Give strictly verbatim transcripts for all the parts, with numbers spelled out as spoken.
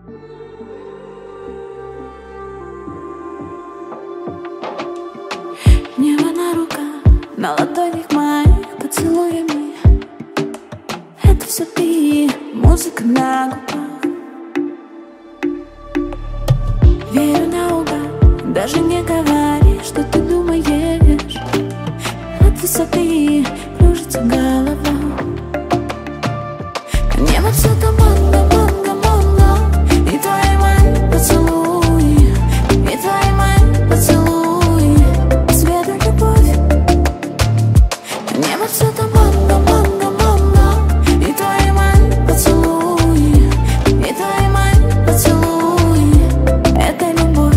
Небо на руках, на ладонях моих поцелуями. Это все ты, музыка на губах. Верю наугад, даже не говори, что ты думаешь. От высоты кружится голова. Небо все туманно, манго, манго. И твои мои поцелуи, и твои мои поцелуи. Свет и любовь. Небо все туманно, манго, манго. И твои мои поцелуи, и твои мои поцелуи. Это любовь.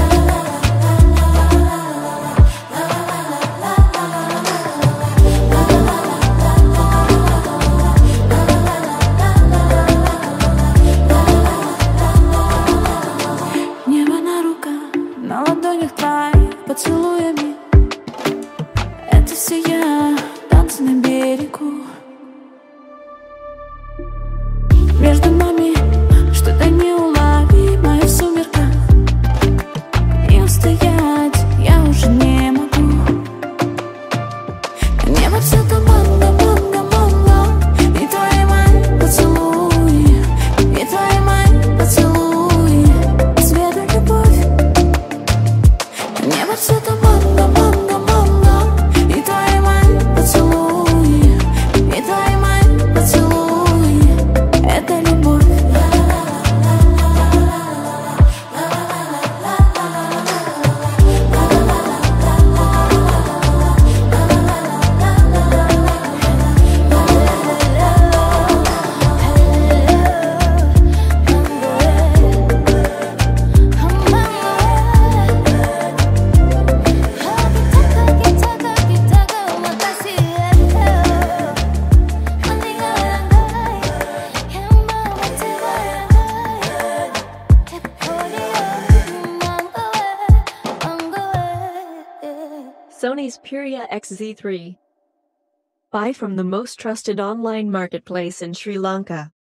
Небо на руках, на ладонях твоих поцелуями. Это все я, танцы на берегу. Между нами что-то неуловимое в сумерках. И устоять я уже не могу. Небо все туманно, манго, манго. И твои мои поцелуи, и твои мои поцелуи. Свет и любовь. Небо все туманно, манго, манго. И твои мои поцелуи, и твои мои поцелуи. Это любовь. Sony's Xperia X Z three. Buy from the most trusted online marketplace in Sri Lanka.